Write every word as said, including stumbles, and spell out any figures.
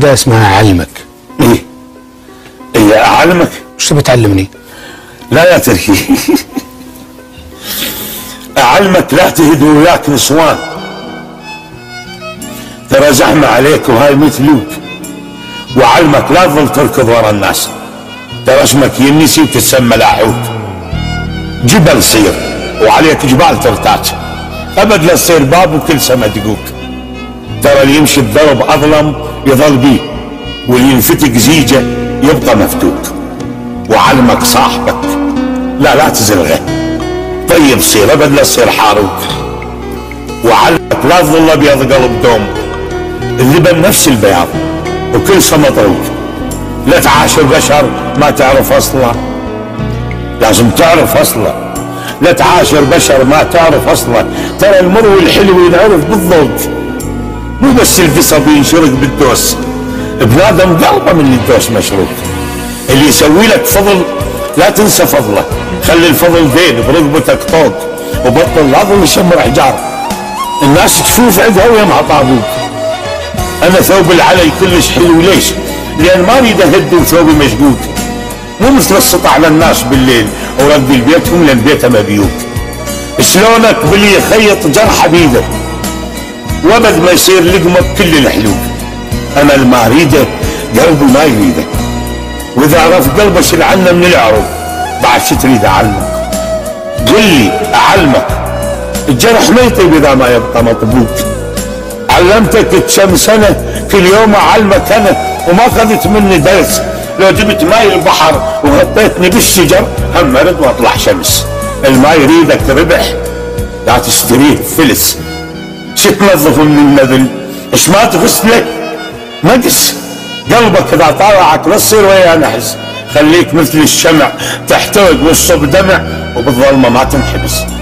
قصيدة اسمها أعلمك. ايه ايه أعلمك؟ وش تبي تعلمني؟ لا يا تركي أعلمك لا تهد وياك نسوان، ترى زحمة عليك وهاي مثلوك، وعلمك لا تظل تركض ورا الناس، ترى اسمك ينسي وتتسمى لاحوك. جبل صير وعليك جبال ترتاج، أبد لا تصير باب وكل سما دقوك، ترى اللي يمشي الدرب أظلم يظل بيه، واللي ينفتق زيجه يبقى مفتوك. وعلمك صاحبك لا لا تزلغه، طيب صير ابد لا تصير حاروك. وعلمك لا تظل ابيض قلب دوم، اللبن نفس البياض وكل سما مطروق. لا تعاشر بشر ما تعرف اصله، لازم تعرف اصله. لا تعاشر بشر ما تعرف اصله، ترى المر والحلو ينعرف بالذوق، مو بس القصب ينشرق بالدوس، بنادم قلبه من الدوس مشروق. اللي يسوي لك فضل لا تنسى فضله، خلي الفضل دين برقبتك طوق، وبطل لا تظل شمر حجار، الناس تشوف عندها ويمها طابوق. انا ثوب العلي كلش حلو، ليش؟ لان ما اريد اهد وثوبي مشقوق، مو مثل السطع على الناس بالليل ورد بيتهم لان بيتهم مبيوك. شلونك باللي يخيط جرح بيده وابد ما يصير لقمه بكل الحلوق. انا اللي ما اريده قلبي ما يريده، واذا عرف قلبه شل عنه من العروق بعد شو تريد اعلمك؟ قل لي اعلمك، الجرح ما يطيب اذا ما يبقى مطبوق. علمتك كم سنه كل يوم اعلمك انا، وما اخذت مني درس، لو جبت ماي البحر وغطيتني بالشجر هم ارد واطلع شمس. الماي يريدك ربح لا تشتريه فلس، شو تنظف من النذل؟ ايش ما تغسله؟ نقص قلبك اذا طالعك لا تصير وياه نحس، خليك مثل الشمع تحترق والصب دمع وبالظلمه ما تنحبس.